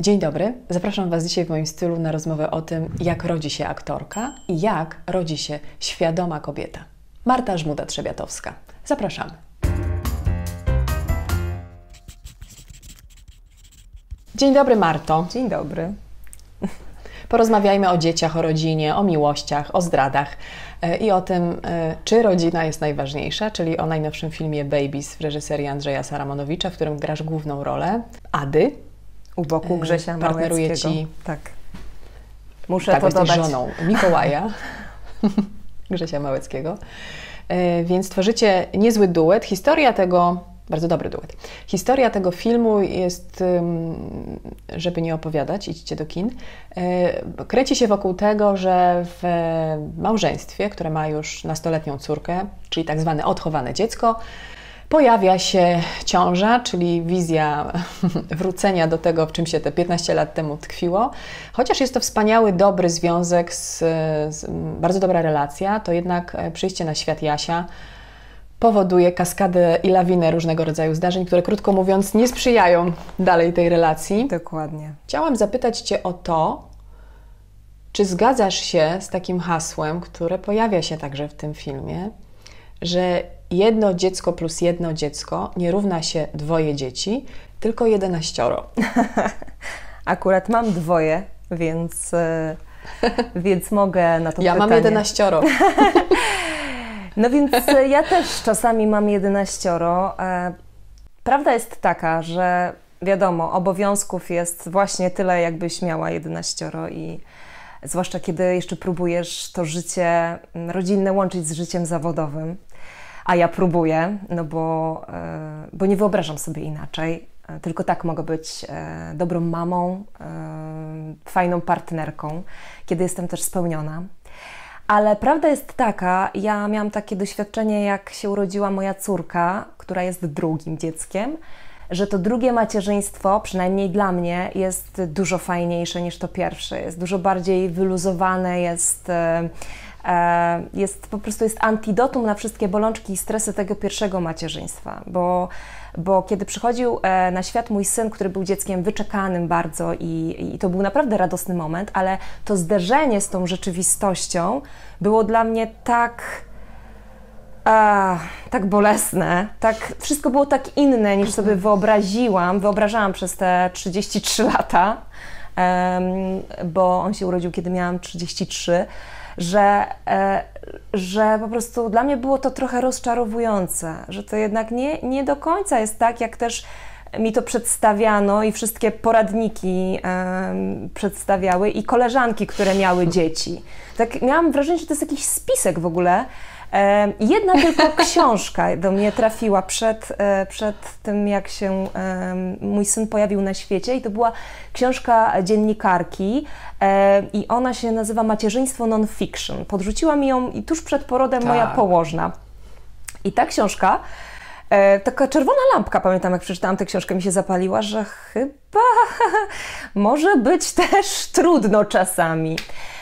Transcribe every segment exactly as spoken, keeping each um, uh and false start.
Dzień dobry, zapraszam Was dzisiaj w moim stylu na rozmowę o tym, jak rodzi się aktorka i jak rodzi się świadoma kobieta. Marta Żmuda-Trzebiatowska. Zapraszamy. Dzień dobry, Marto. Dzień dobry. Porozmawiajmy o dzieciach, o rodzinie, o miłościach, o zdradach i o tym, czy rodzina jest najważniejsza, czyli o najnowszym filmie Babies w reżyserii Andrzeja Saramonowicza, w którym grasz główną rolę Ady. U boku Grzesia Partneruje Małeckiego. Ci... Tak. Muszę tak, to jesteś dodać. żoną Mikołaja, Grzesia Małeckiego. Więc tworzycie niezły duet. Historia tego... Bardzo dobry duet. Historia tego filmu jest, żeby nie opowiadać, idźcie do kin, kręci się wokół tego, że w małżeństwie, które ma już nastoletnią córkę, czyli tak zwane odchowane dziecko, pojawia się ciąża, czyli wizja wrócenia do tego, w czym się te piętnaście lat temu tkwiło. Chociaż jest to wspaniały, dobry związek, z, z, bardzo dobra relacja, to jednak przyjście na świat Jasia powoduje kaskadę i lawinę różnego rodzaju zdarzeń, które krótko mówiąc nie sprzyjają dalej tej relacji. Dokładnie. Chciałam zapytać Cię o to, czy zgadzasz się z takim hasłem, które pojawia się także w tym filmie, że jedno dziecko plus jedno dziecko nie równa się dwoje dzieci, tylko jedenaścioro. Akurat mam dwoje, więc, więc mogę na to ja pytanie... Ja mam jedenaścioro. No więc ja też czasami mam jedenaścioro. Prawda jest taka, że wiadomo, obowiązków jest właśnie tyle, jakbyś miała jedenaścioro i zwłaszcza kiedy jeszcze próbujesz to życie rodzinne łączyć z życiem zawodowym, a ja próbuję, no bo, bo nie wyobrażam sobie inaczej. Tylko tak mogę być dobrą mamą, fajną partnerką, kiedy jestem też spełniona. Ale prawda jest taka, ja miałam takie doświadczenie, jak się urodziła moja córka, która jest drugim dzieckiem, że to drugie macierzyństwo, przynajmniej dla mnie, jest dużo fajniejsze niż to pierwsze. Jest dużo bardziej wyluzowane, jest, e, jest po prostu jest antidotum na wszystkie bolączki i stresy tego pierwszego macierzyństwa, bo Bo kiedy przychodził na świat mój syn, który był dzieckiem wyczekanym bardzo i, i to był naprawdę radosny moment, ale to zderzenie z tą rzeczywistością było dla mnie tak, a, tak bolesne, tak, wszystko było tak inne niż sobie wyobraziłam, wyobrażałam przez te trzydzieści trzy lata, um, bo on się urodził, kiedy miałam trzydzieści trzy, że, e, że po prostu dla mnie było to trochę rozczarowujące, że to jednak nie, nie do końca jest tak, jak też mi to przedstawiano i wszystkie poradniki e, przedstawiały i koleżanki, które miały dzieci. Tak miałam wrażenie, że to jest jakiś spisek w ogóle. E, jedna tylko książka do mnie trafiła przed, e, przed tym, jak się e, mój syn pojawił na świecie i to była książka dziennikarki e, i ona się nazywa Macierzyństwo non-fiction. Podrzuciła mi ją i tuż przed porodem tak. moja położna. I ta książka, e, taka czerwona lampka, pamiętam jak przeczytałam tę książkę, mi się zapaliła, że chyba może być też trudno czasami.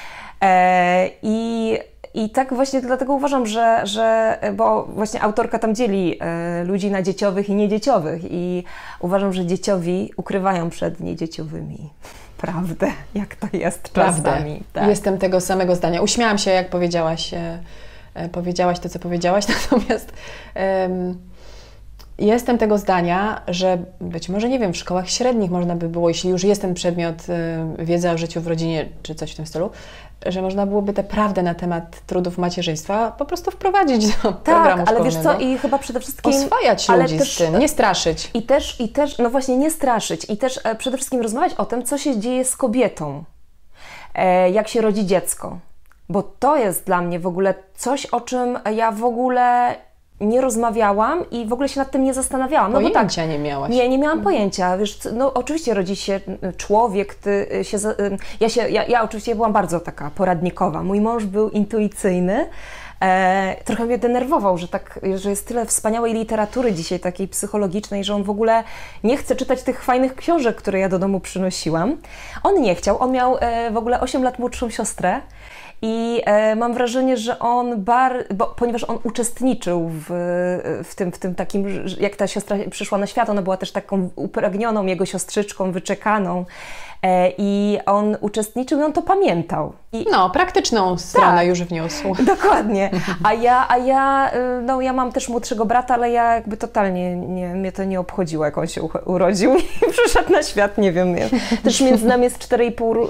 E, I I tak właśnie dlatego uważam, że, że bo właśnie autorka tam dzieli y, ludzi na dzieciowych i niedzieciowych i uważam, że dzieciowi ukrywają przed niedzieciowymi prawdę, jak to jest czasami. Tak. Jestem tego samego zdania. Uśmiałam się, jak powiedziałaś, e, e, powiedziałaś to, co powiedziałaś, natomiast e, jestem tego zdania, że być może, nie wiem, w szkołach średnich można by było, jeśli już jest ten przedmiot e, wiedza o życiu w rodzinie, czy coś w tym stylu, że można byłoby tę prawdę na temat trudów macierzyństwa po prostu wprowadzić do tak, programu ale szkolnego. wiesz co, i chyba przede wszystkim... Oswajać ludzi też, z tym, nie straszyć. I też, i też, no właśnie, nie straszyć. I też e, przede wszystkim rozmawiać o tym, co się dzieje z kobietą, e, jak się rodzi dziecko. Bo to jest dla mnie w ogóle coś, o czym ja w ogóle nie rozmawiałam i w ogóle się nad tym nie zastanawiałam. No pojęcia bo tak, nie miałaś. Nie, nie miałam pojęcia. Wiesz, no oczywiście rodzi się człowiek, ty się, ja, się, ja, ja oczywiście byłam bardzo taka poradnikowa. Mój mąż był intuicyjny. E, trochę mnie denerwował, że, tak, że jest tyle wspaniałej literatury dzisiaj, takiej psychologicznej, że on w ogóle nie chce czytać tych fajnych książek, które ja do domu przynosiłam. On nie chciał, on miał e, w ogóle osiem lat młodszą siostrę. I e, mam wrażenie, że on, bar, bo, ponieważ on uczestniczył w, w, tym, w tym takim, jak ta siostra przyszła na świat, ona była też taką upragnioną jego siostrzyczką, wyczekaną. I on uczestniczył i on to pamiętał. I... No, praktyczną stronę tak. już wniósł. Dokładnie. A ja, a ja, no ja mam też młodszego brata, ale ja jakby totalnie, nie, mnie to nie obchodziło, jak on się urodził i przyszedł na świat, nie wiem. Nie. Też między nami jest cztery i pół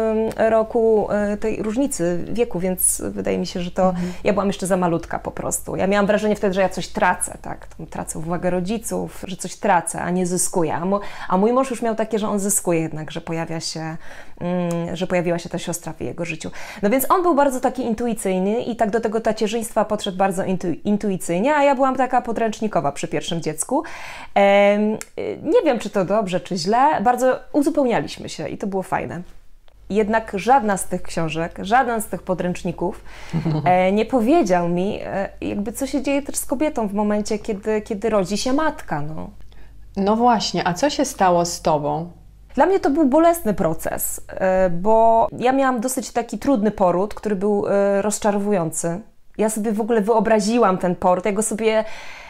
roku tej różnicy wieku, więc wydaje mi się, że to, mhm. ja byłam jeszcze za malutka po prostu. Ja miałam wrażenie wtedy, że ja coś tracę, tak, tracę uwagę rodziców, że coś tracę, a nie zyskuję. A, mo, a mój mąż już miał takie, że on zyskuje jednak, że pojawia się, mm, że pojawiła się ta siostra w jego życiu. No więc on był bardzo taki intuicyjny i tak do tego tacierzyństwa podszedł bardzo intu, intuicyjnie, a ja byłam taka podręcznikowa przy pierwszym dziecku. Ehm, nie wiem, czy to dobrze, czy źle, bardzo uzupełnialiśmy się i to było fajne. Jednak żadna z tych książek, żaden z tych podręczników e, nie powiedział mi, e, jakby co się dzieje też z kobietą w momencie, kiedy, kiedy rodzi się matka. No. no właśnie, a co się stało z Tobą? Dla mnie to był bolesny proces, e, bo ja miałam dosyć taki trudny poród, który był e, rozczarowujący. Ja sobie w ogóle wyobraziłam ten poród, ja go sobie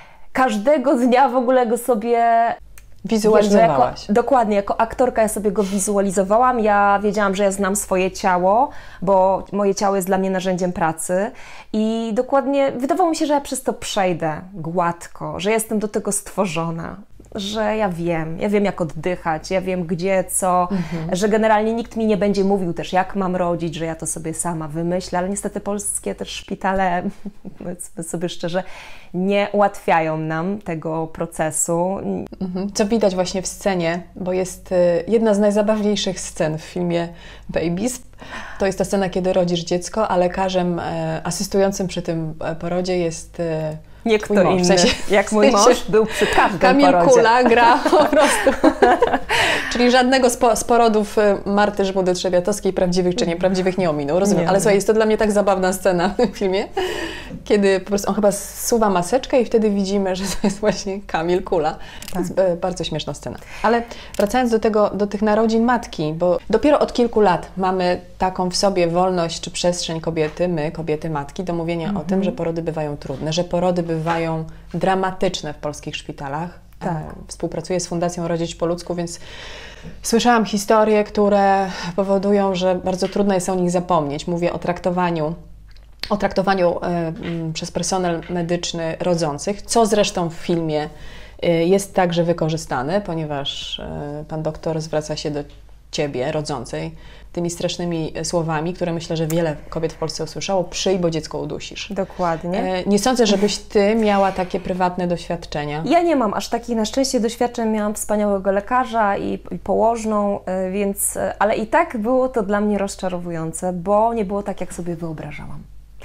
każdego dnia w ogóle go sobie... Wizualizowałaś. Jako, dokładnie, jako aktorka ja sobie go wizualizowałam, ja wiedziałam, że ja znam swoje ciało, bo moje ciało jest dla mnie narzędziem pracy i dokładnie wydawało mi się, że ja przez to przejdę gładko, że jestem do tego stworzona, że ja wiem, ja wiem jak oddychać, ja wiem gdzie, co, mhm. że generalnie nikt mi nie będzie mówił też jak mam rodzić, że ja to sobie sama wymyślę, ale niestety polskie też szpitale, powiedzmy sobie szczerze, nie ułatwiają nam tego procesu. Mhm. Co widać właśnie w scenie, bo jest jedna z najzabawniejszych scen w filmie Babies. To jest ta scena, kiedy rodzisz dziecko, a lekarzem asystującym przy tym porodzie jest... Nie kto mąż, inny, w sensie, jak mój mąż był przy każdym Kamil porodzie. Kula gra po prostu. Czyli żadnego z, z porodów Marty Żmudy-Trzebiatowskiej, prawdziwych czy nieprawdziwych, nie ominął, rozumiem. Nie, ale słuchaj, jest to dla mnie tak zabawna scena w tym filmie, kiedy po prostu on chyba zsuwa maseczkę i wtedy widzimy, że to jest właśnie Kamil Kula. Tak. To jest bardzo śmieszna scena. Ale wracając do tego, do tych narodzin matki, bo dopiero od kilku lat mamy taką w sobie wolność czy przestrzeń kobiety, my, kobiety matki, do mówienia mhm. o tym, że porody bywają trudne, że porody bywają dramatyczne w polskich szpitalach. Tak. Współpracuję z Fundacją Rodzić po ludzku, więc słyszałam historie, które powodują, że bardzo trudno jest o nich zapomnieć. Mówię o traktowaniu, o traktowaniu y, y, przez personel medyczny rodzących, co zresztą w filmie y, jest także wykorzystane, ponieważ y, pan doktor zwraca się do Ciebie, rodzącej, tymi strasznymi słowami, które myślę, że wiele kobiet w Polsce usłyszało: przyj, bo dziecko udusisz. Dokładnie. Nie sądzę, żebyś Ty miała takie prywatne doświadczenia. Ja nie mam aż takich, na szczęście, doświadczeń. Miałam wspaniałego lekarza i, i położną, więc, ale i tak było to dla mnie rozczarowujące, bo nie było tak, jak sobie wyobrażałam.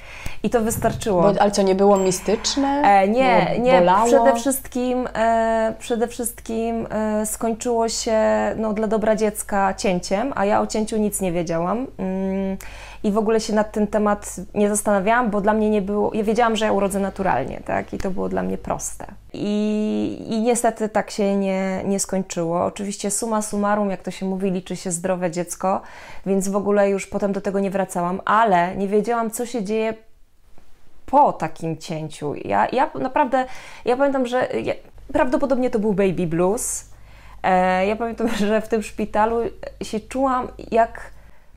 I to wystarczyło. Bo, ale co, nie było mistyczne? E, nie, było, nie. bolało? Przede wszystkim, e, przede wszystkim e, skończyło się no, dla dobra dziecka cięciem, a ja o cięciu nic nie wiedziałam. Mm, I w ogóle się nad ten temat nie zastanawiałam, bo dla mnie nie było... Ja wiedziałam, że ja urodzę naturalnie, tak? I to było dla mnie proste. I, i niestety tak się nie, nie skończyło. Oczywiście summa summarum, jak to się mówi, liczy się zdrowe dziecko, więc w ogóle już potem do tego nie wracałam, ale nie wiedziałam, co się dzieje po takim cięciu. Ja, ja naprawdę, ja pamiętam, że ja, prawdopodobnie to był baby blues. E, ja pamiętam, że w tym szpitalu się czułam jak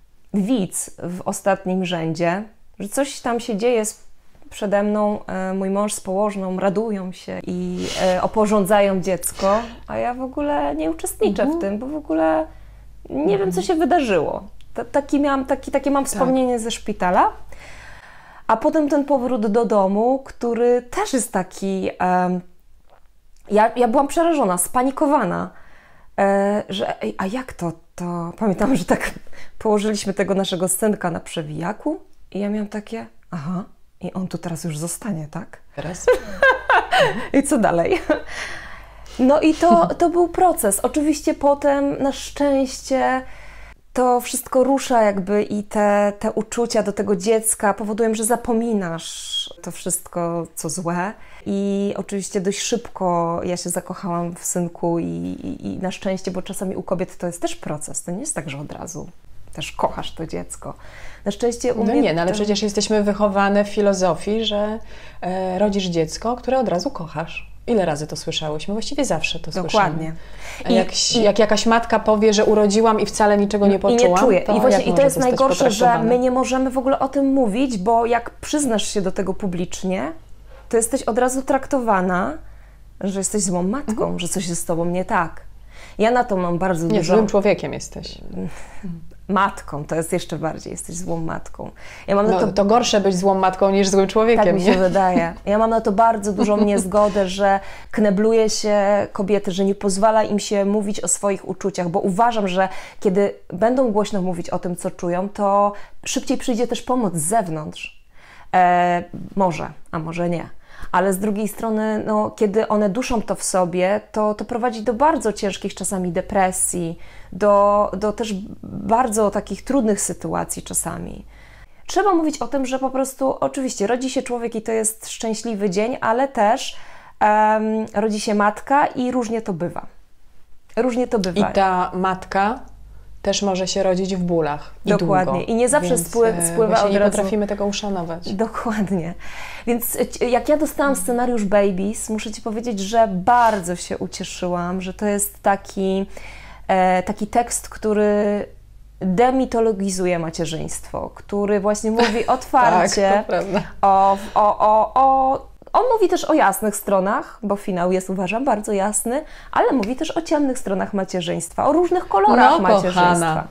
widz w ostatnim rzędzie, że coś tam się dzieje przede mną, e, mój mąż z położną radują się i e, oporządzają dziecko, a ja w ogóle nie uczestniczę mhm. w tym, bo w ogóle nie mhm. wiem, co się wydarzyło. T- taki miałam, taki, takie mam wspomnienie tak. ze szpitala. A potem ten powrót do domu, który też jest taki... Um, ja, ja byłam przerażona, spanikowana, e, że ej, a jak to, to... Pamiętam, że tak położyliśmy tego naszego synka na przewijaku i ja miałam takie, aha, i on tu teraz już zostanie, tak? Teraz? I co dalej? No i to, to był proces. Oczywiście potem na szczęście... To wszystko rusza jakby i te, te uczucia do tego dziecka powodują, że zapominasz to wszystko, co złe. I oczywiście dość szybko ja się zakochałam w synku i, i, i na szczęście, bo czasami u kobiet to jest też proces, to nie jest tak, że od razu też kochasz to dziecko. Na szczęście u No mnie nie, no ale to... przecież jesteśmy wychowane w filozofii, że e, rodzisz dziecko, które od razu kochasz. ile razy to słyszałyśmy? Właściwie zawsze to Dokładnie. słyszymy. Jak, I, jak jakaś matka powie, że urodziłam i wcale niczego nie poczułam, i nie czuję. to I właśnie i to jest najgorsze, że my nie możemy w ogóle o tym mówić, bo jak przyznasz się do tego publicznie, to jesteś od razu traktowana, że jesteś złą matką, mhm. że coś jest z tobą nie tak. Ja na to mam bardzo nie, dużo... złym człowiekiem jesteś. Matką, to jest jeszcze bardziej, jesteś złą matką. Ja mam no, na to... to gorsze być złą matką niż złym człowiekiem. Tak mi się nie? wydaje. Ja mam na to bardzo dużą niezgodę, że knebluje się kobiety, że nie pozwala im się mówić o swoich uczuciach, bo uważam, że kiedy będą głośno mówić o tym, co czują, to szybciej przyjdzie też pomoc z zewnątrz. E, może, a może nie. Ale z drugiej strony, no, kiedy one duszą to w sobie, to, to prowadzi do bardzo ciężkich czasami depresji, do, do też bardzo takich trudnych sytuacji czasami. Trzeba mówić o tym, że po prostu oczywiście rodzi się człowiek i to jest szczęśliwy dzień, ale też um, rodzi się matka i różnie to bywa. Różnie to bywa. I ta matka też może się rodzić w bólach. I Dokładnie. Długo. I nie zawsze Więc spływa, spływa od razu. nie potrafimy tego uszanować. Dokładnie. Więc jak ja dostałam scenariusz Babies, muszę Ci powiedzieć, że bardzo się ucieszyłam, że to jest taki, e, taki tekst, który demitologizuje macierzyństwo, który właśnie mówi otwarcie tak, to prawda. o, o, o, o On mówi też o jasnych stronach, bo finał jest, uważam, bardzo jasny, ale mówi też o ciemnych stronach macierzyństwa, o różnych kolorach no, macierzyństwa. Kochana.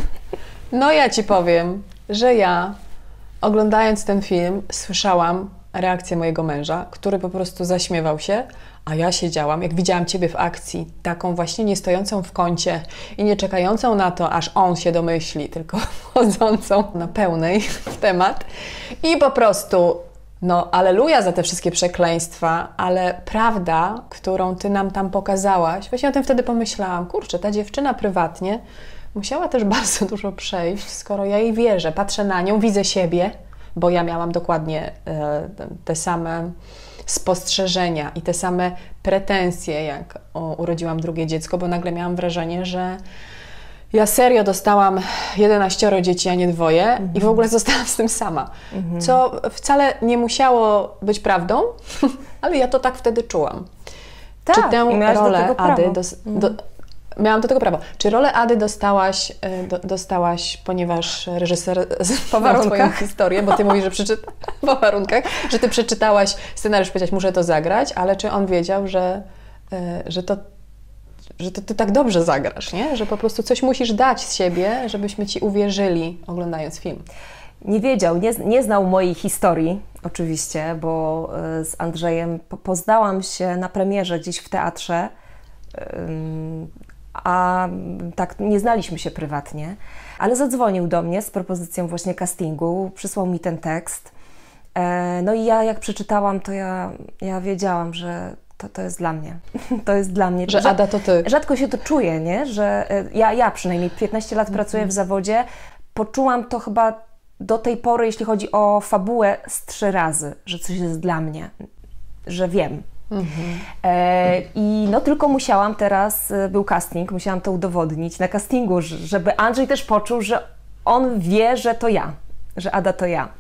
No ja Ci powiem, że ja oglądając ten film słyszałam reakcję mojego męża, który po prostu zaśmiewał się, a ja siedziałam, jak widziałam Ciebie w akcji, taką właśnie nie stojącą w kącie i nie czekającą na to, aż on się domyśli, tylko wchodzącą na pełnej w temat i po prostu no, aleluja za te wszystkie przekleństwa, ale prawda, którą Ty nam tam pokazałaś, właśnie o tym wtedy pomyślałam, kurczę, ta dziewczyna prywatnie musiała też bardzo dużo przejść, skoro ja jej wierzę, patrzę na nią, widzę siebie, bo ja miałam dokładnie e, te same spostrzeżenia i te same pretensje, jak o, urodziłam drugie dziecko, bo nagle miałam wrażenie, że ja serio dostałam jedenaścioro dzieci, a nie dwoje mhm. i w ogóle zostałam z tym sama, mhm. co wcale nie musiało być prawdą, ale ja to tak wtedy czułam. Tak, Czy tę rolę Ady... Dos, mhm. do, miałam do tego prawo. Czy rolę Ady dostałaś, do, dostałaś ponieważ reżyser znał Twoją historię, bo Ty mówisz, że przeczy... po warunkach, że Ty przeczytałaś scenariusz, powiedziałaś, muszę to zagrać, ale czy on wiedział, że, że to że to Ty tak dobrze zagrasz, nie? Że po prostu coś musisz dać z siebie, żebyśmy Ci uwierzyli, oglądając film. Nie wiedział, nie, nie znał mojej historii, oczywiście, bo z Andrzejem poznałam się na premierze gdzieś w teatrze, a tak nie znaliśmy się prywatnie, ale zadzwonił do mnie z propozycją właśnie castingu, przysłał mi ten tekst. No i ja jak przeczytałam, to ja, ja wiedziałam, że To, to jest dla mnie. To jest dla mnie. Że Ada to Ty. Rzadko się to czuje, nie? Że ja, ja przynajmniej piętnaście lat pracuję w zawodzie. Poczułam to chyba do tej pory, jeśli chodzi o fabułę, z trzy razy, że coś jest dla mnie, że wiem. Mhm. E, I no tylko musiałam teraz, był casting, musiałam to udowodnić na castingu, żeby Andrzej też poczuł, że on wie, że to ja, że Ada to ja.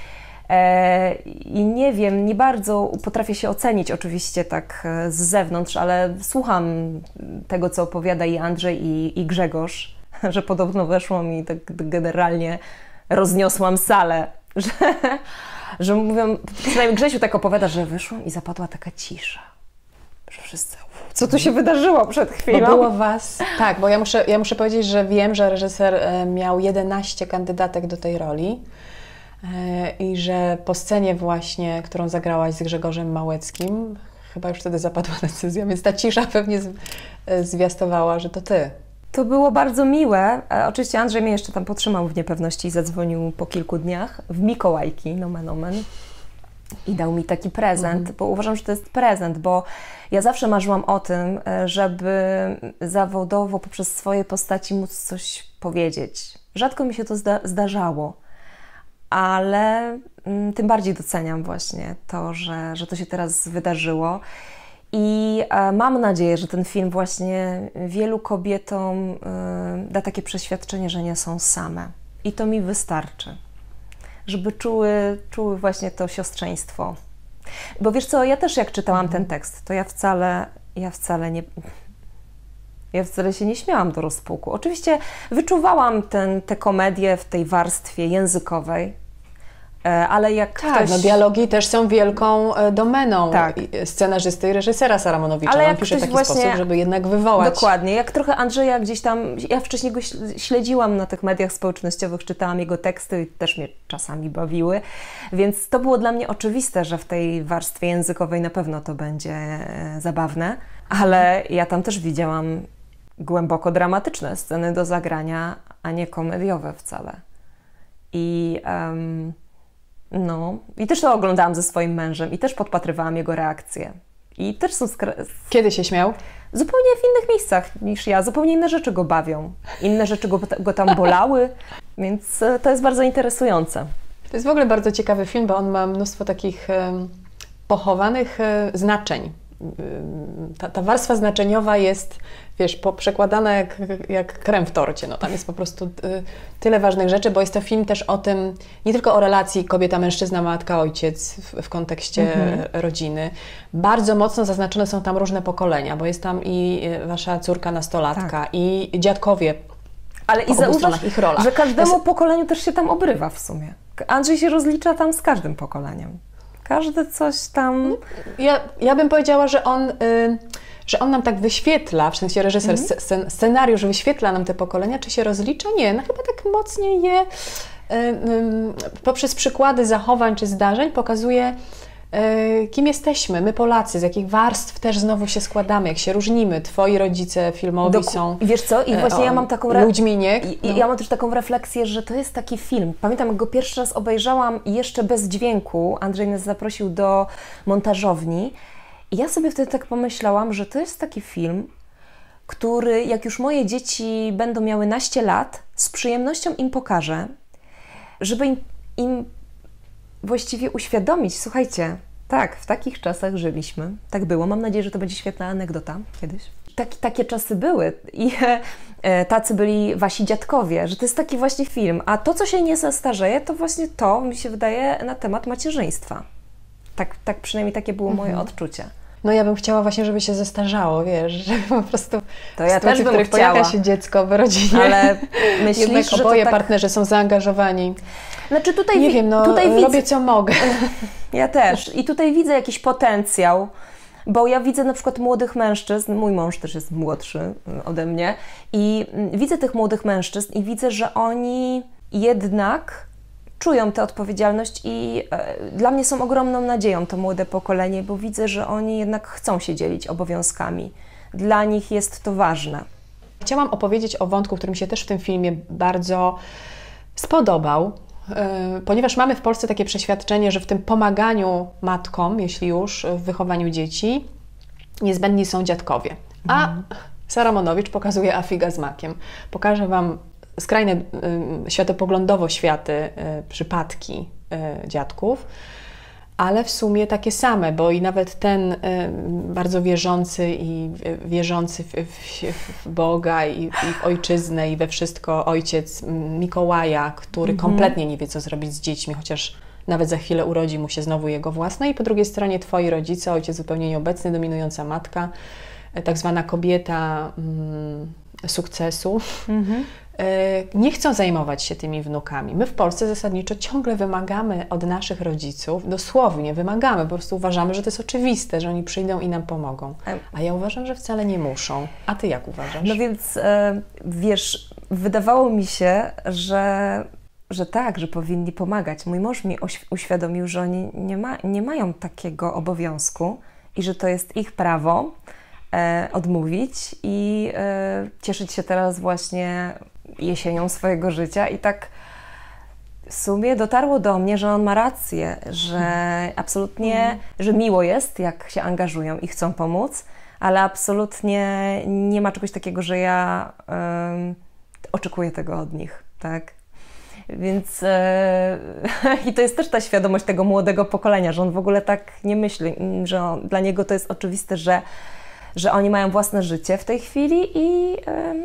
I nie wiem, nie bardzo potrafię się ocenić oczywiście tak z zewnątrz, ale słucham tego, co opowiada i Andrzej, i, i Grzegorz, że podobno weszło mi tak generalnie, rozniosłam salę, że, że mówią, przynajmniej Grzesiu tak opowiada, że wyszłam i zapadła taka cisza, że wszyscy, co tu się wydarzyło przed chwilą? Bo było was, tak, bo ja muszę, ja muszę powiedzieć, że wiem, że reżyser miał jedenaście kandydatek do tej roli. I że po scenie właśnie, którą zagrałaś z Grzegorzem Małeckim, chyba już wtedy zapadła decyzja, więc ta cisza pewnie zwiastowała, że to Ty. To było bardzo miłe. Oczywiście Andrzej mnie jeszcze tam podtrzymał w niepewności i zadzwonił po kilku dniach w Mikołajki, nomen omen, i dał mi taki prezent, mhm. bo uważam, że to jest prezent, bo ja zawsze marzyłam o tym, żeby zawodowo poprzez swoje postaci móc coś powiedzieć. Rzadko mi się to zda- zdarzało. Ale mm, tym bardziej doceniam właśnie to, że, że to się teraz wydarzyło i e, mam nadzieję, że ten film właśnie wielu kobietom y, da takie przeświadczenie, że nie są same i to mi wystarczy, żeby czuły, czuły właśnie to siostrzeństwo. Bo wiesz co, ja też jak czytałam ten tekst, to ja wcale, ja wcale nie... Ja wcale się nie śmiałam do rozpuku. Oczywiście wyczuwałam ten, tę komedię w tej warstwie językowej, ale jak tak, ktoś... no dialogi też są wielką domeną tak. scenarzysty i reżysera Saramonowicza. Ale on jak pisze w taki właśnie... sposób, żeby jednak wywołać. Dokładnie. Jak trochę Andrzeja gdzieś tam... Ja wcześniej go śledziłam na tych mediach społecznościowych, czytałam jego teksty i też mnie czasami bawiły, więc to było dla mnie oczywiste, że w tej warstwie językowej na pewno to będzie zabawne, ale ja tam też widziałam głęboko dramatyczne sceny do zagrania, a nie komediowe wcale. I... Um, No, i też to oglądałam ze swoim mężem i też podpatrywałam jego reakcje. I też są... Skra- Kiedy się śmiał? Zupełnie w innych miejscach niż ja. Zupełnie inne rzeczy go bawią. Inne rzeczy go, go tam bolały, więc to jest bardzo interesujące. To jest w ogóle bardzo ciekawy film, bo on ma mnóstwo takich um, pochowanych um, znaczeń. Ta, ta warstwa znaczeniowa jest, wiesz, przekładana jak, jak krem w torcie. No, tam jest po prostu tyle ważnych rzeczy, bo jest to film też o tym, nie tylko o relacji kobieta, mężczyzna, matka, ojciec w, w kontekście mhm. rodziny. Bardzo mocno zaznaczone są tam różne pokolenia, bo jest tam i wasza córka nastolatka, tak. i dziadkowie. Ale i zauważ, ich rola. że każdemu jest... pokoleniu też się tam obrywa w sumie. Andrzej się rozlicza tam z każdym pokoleniem. Każdy coś tam... Ja, ja bym powiedziała, że on, y, że on nam tak wyświetla, w sensie reżyser, mm-hmm. scen, scenariusz wyświetla nam te pokolenia, czy się rozlicza? Nie, no chyba tak mocniej je y, y, poprzez przykłady zachowań czy zdarzeń pokazuje, y, kim jesteśmy, my Polacy, z jakich warstw też znowu się składamy, jak się różnimy. Twoi rodzice filmowi Dok- są... Wiesz co, i właśnie o, ja mam taką... Re- ludźmi, nie? I, no. Ja mam też taką refleksję, że to jest taki film. Pamiętam, jak go pierwszy raz obejrzałam jeszcze bez dźwięku. Andrzej nas zaprosił do montażowni i ja sobie wtedy tak pomyślałam, że to jest taki film, który jak już moje dzieci będą miały naście lat, z przyjemnością im pokażę, żeby im, im właściwie uświadomić, słuchajcie, tak, w takich czasach żyliśmy, tak było. Mam nadzieję, że to będzie świetna anegdota kiedyś. Tak, takie czasy były i e, tacy byli wasi dziadkowie, że to jest taki właśnie film. A to, co się nie zastarzeje, to właśnie to, mi się wydaje, na temat macierzyństwa. Tak, tak przynajmniej takie było moje mhm. odczucie. No ja bym chciała właśnie, żeby się zestarzało, wiesz, żeby po prostu to ja sytuacji, też bym w których chciała. pojawia się dziecko w rodzinie, ale myślisz, jednak że oboje to tak... partnerzy są zaangażowani. Znaczy tutaj nie wi- wiem, no tutaj robię widzę... co mogę. Ja też. I tutaj widzę jakiś potencjał, bo ja widzę na przykład młodych mężczyzn, mój mąż też jest młodszy ode mnie i widzę tych młodych mężczyzn i widzę, że oni jednak czują tę odpowiedzialność i e, dla mnie są ogromną nadzieją to młode pokolenie, bo widzę, że oni jednak chcą się dzielić obowiązkami. Dla nich jest to ważne. Chciałam opowiedzieć o wątku, który mi się też w tym filmie bardzo spodobał, yy, ponieważ mamy w Polsce takie przeświadczenie, że w tym pomaganiu matkom, jeśli już, w wychowaniu dzieci, niezbędni są dziadkowie. A mhm. Saramonowicz pokazuje afiga z makiem. Pokażę Wam skrajne y, światopoglądowo światy, y, przypadki y, dziadków, ale w sumie takie same, bo i nawet ten y, bardzo wierzący i y, wierzący w, w, w Boga i, i w ojczyznę i we wszystko ojciec Mikołaja, który mhm. kompletnie nie wie, co zrobić z dziećmi, chociaż nawet za chwilę urodzi mu się znowu jego własne, i po drugiej stronie twoi rodzice, ojciec zupełnie nieobecny, dominująca matka, y, tak zwana kobieta y, sukcesu. Mhm. Nie chcą zajmować się tymi wnukami. My w Polsce zasadniczo ciągle wymagamy od naszych rodziców, dosłownie wymagamy, po prostu uważamy, że to jest oczywiste, że oni przyjdą i nam pomogą. A ja uważam, że wcale nie muszą. A Ty jak uważasz? No więc, wiesz, wydawało mi się, że, że tak, że powinni pomagać. Mój mąż mi uświadomił, że oni nie, ma, nie mają takiego obowiązku i że to jest ich prawo e, odmówić i e, cieszyć się teraz właśnie jesienią swojego życia i tak w sumie dotarło do mnie, że on ma rację, że absolutnie, mm. że miło jest, jak się angażują i chcą pomóc, ale absolutnie nie ma czegoś takiego, że ja um, oczekuję tego od nich, tak? Więc e, i to jest też ta świadomość tego młodego pokolenia, że on w ogóle tak nie myśli, że on, dla niego to jest oczywiste, że, że oni mają własne życie w tej chwili i um,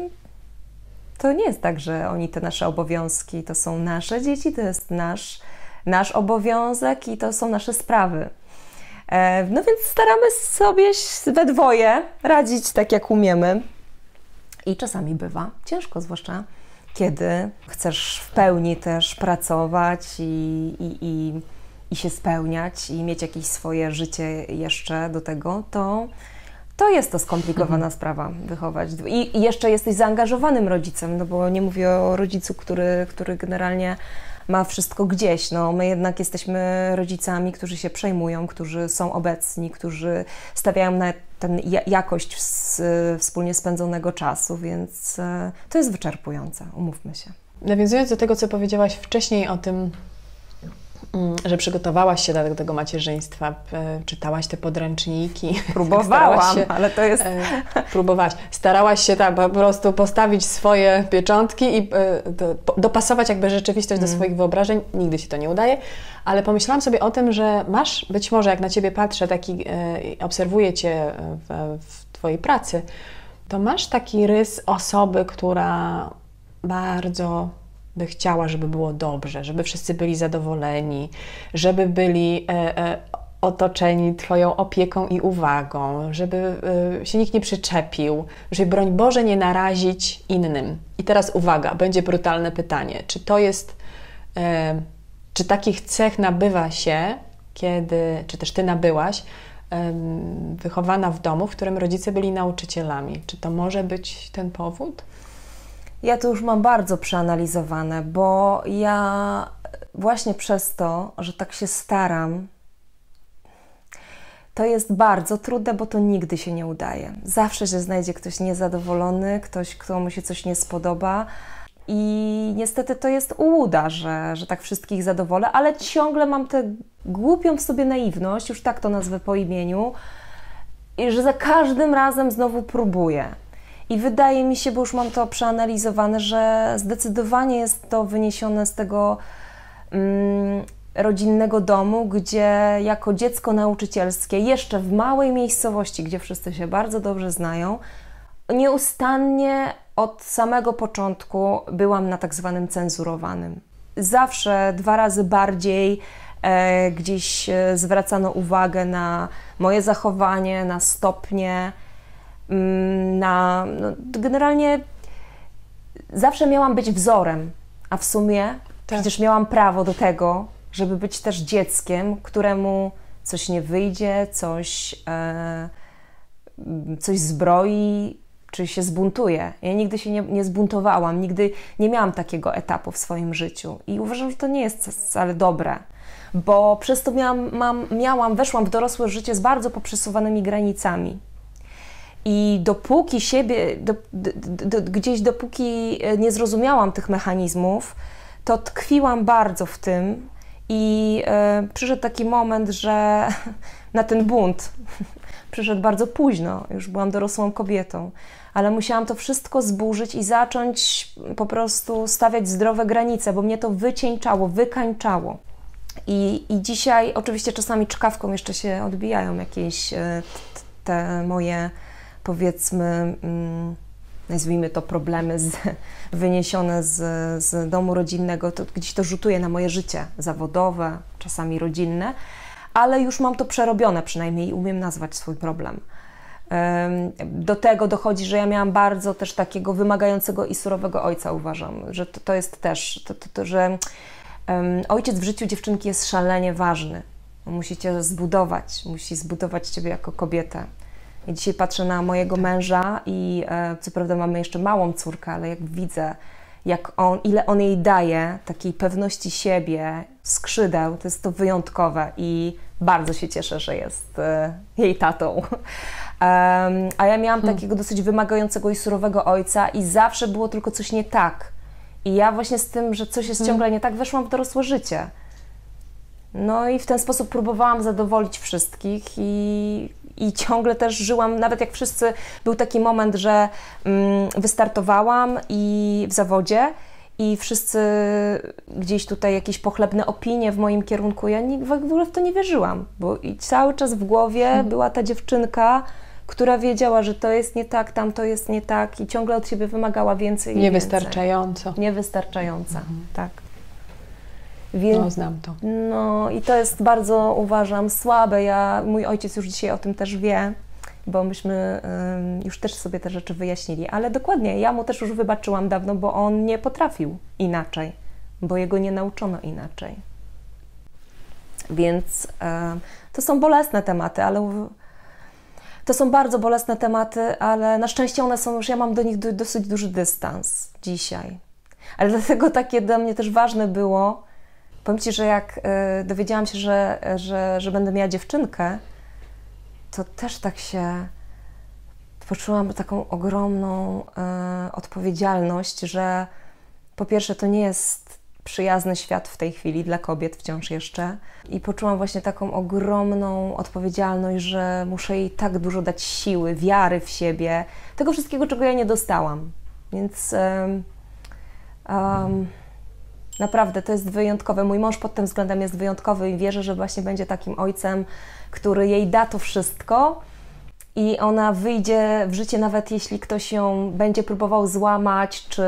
to nie jest tak, że oni te nasze obowiązki, to są nasze dzieci, to jest nasz, nasz obowiązek i to są nasze sprawy. No więc staramy sobie we dwoje radzić tak, jak umiemy. I czasami bywa ciężko, zwłaszcza kiedy chcesz w pełni też pracować i, i, i, i się spełniać i mieć jakieś swoje życie jeszcze do tego, to, to jest to skomplikowana mhm. sprawa wychować. I, I jeszcze jesteś zaangażowanym rodzicem, no bo nie mówię o rodzicu, który, który generalnie ma wszystko gdzieś. No, my jednak jesteśmy rodzicami, którzy się przejmują, którzy są obecni, którzy stawiają na tę jakość wspólnie spędzonego czasu, więc to jest wyczerpujące, umówmy się. Nawiązując do tego, co powiedziałaś wcześniej o tym, że przygotowałaś się do tego macierzyństwa, czytałaś te podręczniki. Próbowałam, się, ale to jest... Próbowałaś. Starałaś się tak po prostu postawić swoje pieczątki i dopasować jakby rzeczywistość mm. do swoich wyobrażeń. Nigdy się to nie udaje, ale pomyślałam sobie o tym, że masz, być może jak na Ciebie patrzę, taki, obserwuję Cię w, w Twojej pracy, to masz taki rys osoby, która bardzo by chciała, żeby było dobrze, żeby wszyscy byli zadowoleni, żeby byli e, e, otoczeni Twoją opieką i uwagą, żeby e, się nikt nie przyczepił, żeby broń Boże nie narazić innym. I teraz uwaga, będzie brutalne pytanie. Czy to jest, e, czy takich cech nabywa się, kiedy, czy też Ty nabyłaś, e, wychowana w domu, w którym rodzice byli nauczycielami? Czy to może być ten powód? Ja to już mam bardzo przeanalizowane, bo ja właśnie przez to, że tak się staram, to jest bardzo trudne, bo to nigdy się nie udaje. Zawsze się znajdzie ktoś niezadowolony, ktoś, komu się coś nie spodoba i niestety to jest ułuda, że, że tak wszystkich zadowolę, ale ciągle mam tę głupią w sobie naiwność, już tak to nazwę po imieniu, i że za każdym razem znowu próbuję. I wydaje mi się, bo już mam to przeanalizowane, że zdecydowanie jest to wyniesione z tego mm, rodzinnego domu, gdzie jako dziecko nauczycielskie, jeszcze w małej miejscowości, gdzie wszyscy się bardzo dobrze znają, nieustannie od samego początku byłam na tak zwanym cenzurowanym. Zawsze dwa razy bardziej e, gdzieś e, zwracano uwagę na moje zachowanie, na stopnie, na, no, generalnie zawsze miałam być wzorem, a w sumie tak. Przecież miałam prawo do tego, żeby być też dzieckiem, któremu coś nie wyjdzie, coś, e, coś zbroi, czy się zbuntuje. Ja nigdy się nie, nie zbuntowałam, nigdy nie miałam takiego etapu w swoim życiu i uważam, że to nie jest wcale dobre, bo przez to miałam, mam, miałam, weszłam w dorosłe życie z bardzo poprzesuwanymi granicami. I dopóki siebie, do, do, do, gdzieś dopóki nie zrozumiałam tych mechanizmów, to tkwiłam bardzo w tym i e, przyszedł taki moment, że na ten bunt przyszedł bardzo późno, już byłam dorosłą kobietą, ale musiałam to wszystko zburzyć i zacząć po prostu stawiać zdrowe granice, bo mnie to wycieńczało, wykańczało. I, i dzisiaj oczywiście czasami czkawką jeszcze się odbijają jakieś e, te moje, powiedzmy, mm, nazwijmy to problemy z, wyniesione z, z domu rodzinnego, to gdzieś to rzutuje na moje życie zawodowe, czasami rodzinne, ale już mam to przerobione przynajmniej i umiem nazwać swój problem. Do tego dochodzi, że ja miałam bardzo też takiego wymagającego i surowego ojca, uważam, że to, to jest też, to, to, to, że um, ojciec w życiu dziewczynki jest szalenie ważny. Musi cię zbudować, musi zbudować ciebie jako kobietę. I dzisiaj patrzę na mojego męża i e, co prawda mamy jeszcze małą córkę, ale jak widzę, jak on, ile on jej daje, takiej pewności siebie, skrzydeł, to jest to wyjątkowe i bardzo się cieszę, że jest e, jej tatą. Um, a ja miałam hmm. takiego dosyć wymagającego i surowego ojca i zawsze było tylko coś nie tak. I ja właśnie z tym, że coś jest hmm. ciągle nie tak, weszłam w dorosłe życie. No i w ten sposób próbowałam zadowolić wszystkich i, i ciągle też żyłam, nawet jak wszyscy, był taki moment, że mm, wystartowałam i w zawodzie i wszyscy gdzieś tutaj jakieś pochlebne opinie w moim kierunku, ja nie, w ogóle w to nie wierzyłam, bo i cały czas w głowie hmm. była ta dziewczynka, która wiedziała, że to jest nie tak, tam to jest nie tak i ciągle od siebie wymagała więcej i Niewystarczająco. Więcej. Niewystarczająco, mhm. tak. Więc, no, znam to. No i to jest bardzo, uważam, słabe. Ja, mój ojciec już dzisiaj o tym też wie, bo myśmy um, już też sobie te rzeczy wyjaśnili. Ale dokładnie, ja mu też już wybaczyłam dawno, bo on nie potrafił inaczej, bo jego nie nauczono inaczej. Więc um, to są bolesne tematy, ale to są bardzo bolesne tematy, ale na szczęście one są już, ja mam do nich do, dosyć duży dystans dzisiaj. Ale dlatego takie dla mnie też ważne było, powiem Ci, że jak y, dowiedziałam się, że, że, że będę miała dziewczynkę, to też tak się poczułam taką ogromną y, odpowiedzialność, że po pierwsze to nie jest przyjazny świat w tej chwili dla kobiet wciąż jeszcze i poczułam właśnie taką ogromną odpowiedzialność, że muszę jej tak dużo dać siły, wiary w siebie, tego wszystkiego, czego ja nie dostałam. Więc um, um, naprawdę to jest wyjątkowe. Mój mąż pod tym względem jest wyjątkowy i wierzę, że właśnie będzie takim ojcem, który jej da to wszystko i ona wyjdzie w życie, nawet jeśli ktoś ją będzie próbował złamać, czy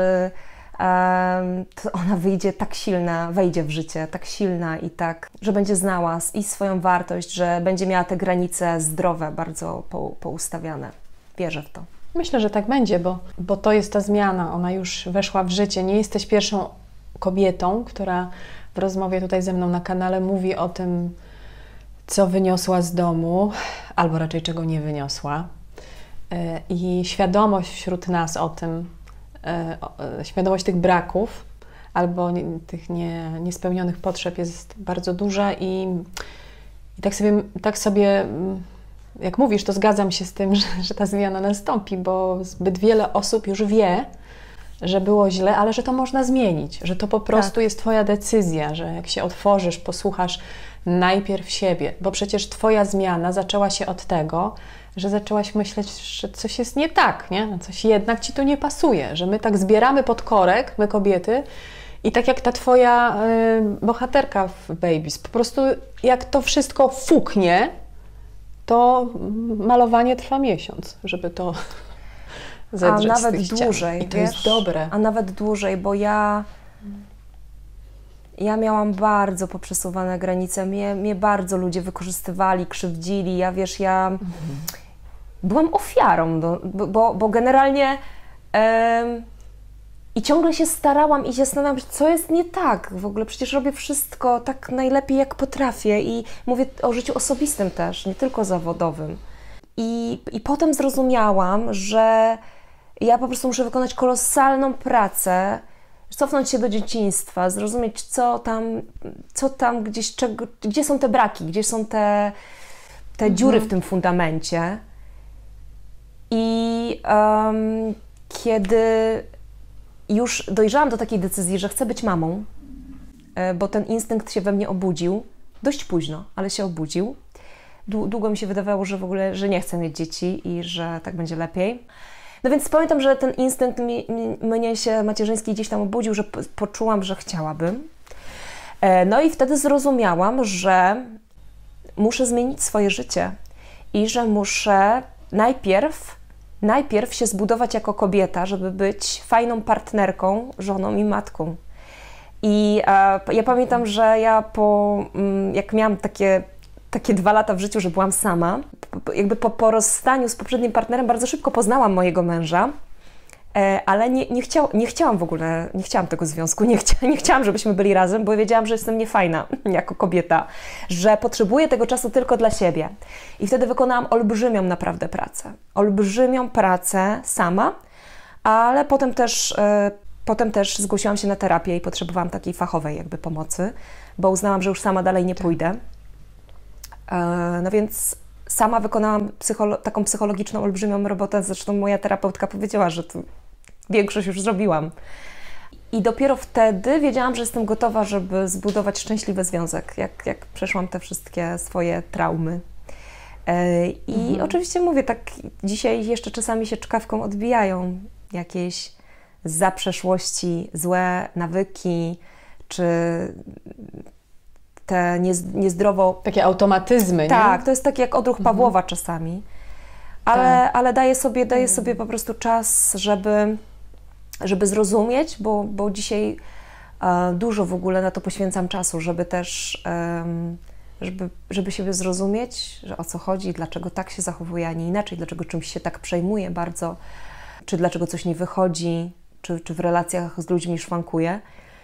um, to ona wyjdzie tak silna, wejdzie w życie tak silna i tak, że będzie znała i swoją wartość, że będzie miała te granice zdrowe, bardzo po, poustawiane. Wierzę w to. Myślę, że tak będzie, bo, bo to jest ta zmiana. Ona już weszła w życie. Nie jesteś pierwszą kobietą, która w rozmowie tutaj ze mną na kanale mówi o tym, co wyniosła z domu, albo raczej czego nie wyniosła. I świadomość wśród nas o tym, świadomość tych braków albo tych nie, niespełnionych potrzeb jest bardzo duża i, i tak sobie, tak sobie, jak mówisz, to zgadzam się z tym, że, że ta zmiana nastąpi, bo zbyt wiele osób już wie, że było źle, ale że to można zmienić, że to po prostu tak. jest Twoja decyzja, że jak się otworzysz, posłuchasz najpierw siebie, bo przecież Twoja zmiana zaczęła się od tego, że zaczęłaś myśleć, że coś jest nie tak, nie? Coś jednak Ci tu nie pasuje, że my tak zbieramy pod korek, my kobiety, i tak jak ta Twoja y, bohaterka w Babies, po prostu jak to wszystko fuknie, to malowanie trwa miesiąc, żeby to zedrzeć a nawet z tych dłużej, I to wiesz? jest dobre. A nawet dłużej, bo ja ja miałam bardzo poprzesuwane granice, mnie, mnie bardzo ludzie wykorzystywali, krzywdzili, ja wiesz, ja mhm. byłam ofiarą, do, bo, bo generalnie em, i ciągle się starałam i się zastanawiałam, co jest nie tak, w ogóle przecież robię wszystko tak najlepiej jak potrafię i mówię o życiu osobistym też, nie tylko zawodowym. I, i potem zrozumiałam, że ja po prostu muszę wykonać kolosalną pracę, cofnąć się do dzieciństwa, zrozumieć, co tam, co tam gdzieś, czego, gdzie są te braki, gdzie są te, te mhm. dziury w tym fundamencie. I um, kiedy już dojrzałam do takiej decyzji, że chcę być mamą, bo ten instynkt się we mnie obudził, dość późno, ale się obudził. Długo mi się wydawało, że w ogóle, że nie chcę mieć dzieci i że tak będzie lepiej. No więc pamiętam, że ten instynkt mi, mnie się macierzyński gdzieś tam obudził, że poczułam, że chciałabym. No i wtedy zrozumiałam, że muszę zmienić swoje życie i że muszę najpierw, najpierw się zbudować jako kobieta, żeby być fajną partnerką, żoną i matką. I e, ja pamiętam, że ja po, jak miałam takie takie dwa lata w życiu, że byłam sama. Jakby po, po rozstaniu z poprzednim partnerem bardzo szybko poznałam mojego męża, e, ale nie, nie, chciał, nie chciałam w ogóle, nie chciałam tego związku, nie, chcia, nie chciałam, żebyśmy byli razem, bo wiedziałam, że jestem niefajna jako kobieta, że potrzebuję tego czasu tylko dla siebie. I wtedy wykonałam olbrzymią naprawdę pracę. Olbrzymią pracę sama, ale potem też, e, potem też zgłosiłam się na terapię i potrzebowałam takiej fachowej jakby pomocy, bo uznałam, że już sama dalej nie pójdę. No więc sama wykonałam psycholo- taką psychologiczną, olbrzymią robotę, zresztą moja terapeutka powiedziała, że tu większość już zrobiłam. I dopiero wtedy wiedziałam, że jestem gotowa, żeby zbudować szczęśliwy związek, jak, jak przeszłam te wszystkie swoje traumy. I mhm. oczywiście mówię, tak dzisiaj jeszcze czasami się czkawką odbijają jakieś za przeszłości złe nawyki, czy te niezdrowo... Takie automatyzmy, tak, nie? Tak, to jest tak jak odruch Pawłowa mhm. czasami, ale, tak. ale daję sobie, daję sobie po prostu czas, żeby, żeby zrozumieć, bo, bo dzisiaj Dużo w ogóle na to poświęcam czasu, żeby też, żeby, żeby siebie zrozumieć, że o co chodzi, dlaczego tak się zachowuje, a nie inaczej, dlaczego czymś się tak przejmuje bardzo, czy dlaczego coś nie wychodzi, czy, czy w relacjach z ludźmi szwankuje.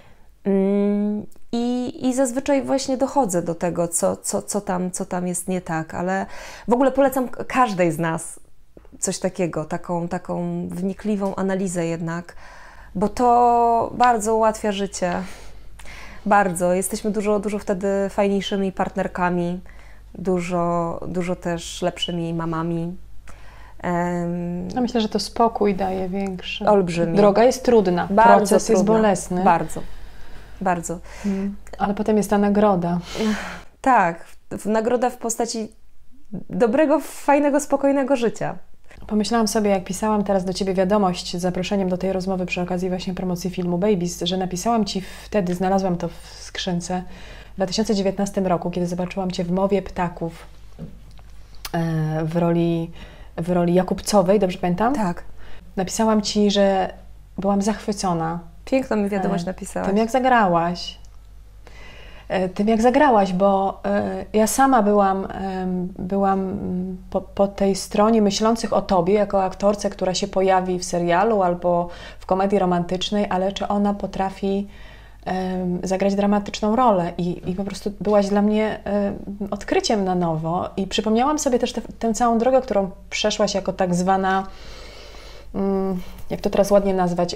I, I zazwyczaj właśnie dochodzę do tego, co, co, co, tam, co tam jest nie tak, ale w ogóle polecam każdej z nas coś takiego, taką, taką wnikliwą analizę jednak, bo to bardzo ułatwia życie. Bardzo. Jesteśmy dużo, dużo wtedy fajniejszymi partnerkami, dużo, dużo też lepszymi mamami. Ja myślę, że to spokój daje większy. Olbrzymi. Droga jest trudna, bardzo proces trudna. jest bolesny. Bardzo, bardzo. Hmm. Ale potem jest ta nagroda. Tak, nagroda w postaci dobrego, fajnego, spokojnego życia. Pomyślałam sobie, jak pisałam teraz do Ciebie wiadomość z zaproszeniem do tej rozmowy przy okazji właśnie promocji filmu Babies, że napisałam Ci wtedy, znalazłam to w skrzynce, w dwa tysiące dziewiętnastym roku, kiedy zobaczyłam Cię w Mowie ptaków w roli, w roli Jakubcowej, dobrze pamiętam? Tak. Napisałam Ci, że byłam zachwycona. Piękną mi wiadomość napisałaś. Tym, jak zagrałaś. Tym, jak zagrałaś, bo ja sama byłam, byłam po, po tej stronie myślących o Tobie jako aktorce, która się pojawi w serialu albo w komedii romantycznej, ale czy ona potrafi zagrać dramatyczną rolę i, i po prostu byłaś dla mnie odkryciem na nowo i przypomniałam sobie też te, tę całą drogę, którą przeszłaś jako tak zwana, jak to teraz ładnie nazwać,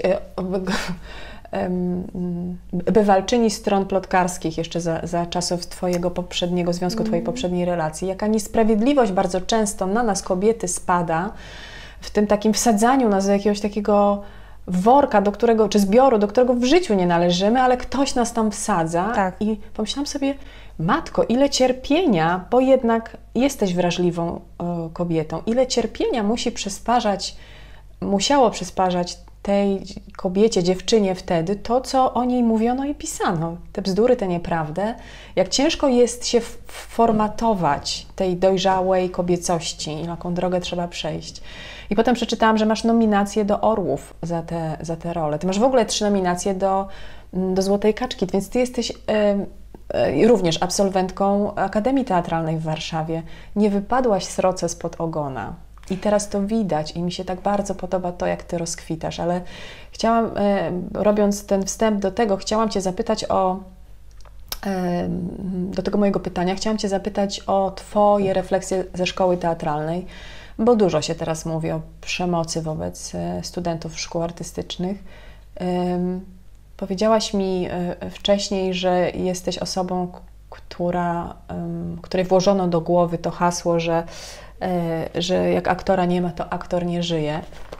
bywalczyni stron plotkarskich jeszcze za, za czasów Twojego poprzedniego związku, mm. Twojej poprzedniej relacji. Jaka niesprawiedliwość bardzo często na nas kobiety spada w tym takim wsadzaniu nas do jakiegoś takiego worka, do którego, czy zbioru, do którego w życiu nie należymy, ale ktoś nas tam wsadza. Tak. I pomyślałam sobie, matko, ile cierpienia, bo jednak jesteś wrażliwą y, kobietą, ile cierpienia musi przysparzać, musiało przysparzać tej kobiecie, dziewczynie wtedy to, co o niej mówiono i pisano. Te bzdury, te nieprawdę. Jak ciężko jest się formatować tej dojrzałej kobiecości, jaką drogę trzeba przejść. I potem przeczytałam, że masz nominację do Orłów za tę za te rolę. Ty masz w ogóle trzy nominacje do, do Złotej Kaczki, więc ty jesteś y, y, również absolwentką Akademii Teatralnej w Warszawie. Nie wypadłaś sroce spod ogona. I teraz to widać i mi się tak bardzo podoba to, jak Ty rozkwitasz, ale chciałam, e, robiąc ten wstęp do tego, chciałam Cię zapytać o, e, do tego mojego pytania, chciałam Cię zapytać o Twoje refleksje ze szkoły teatralnej, bo dużo się teraz mówi o przemocy wobec studentów szkół artystycznych. E, powiedziałaś mi wcześniej, że jesteś osobą, która, której włożono do głowy to hasło, że że jak aktora nie ma, to aktor nie żyje.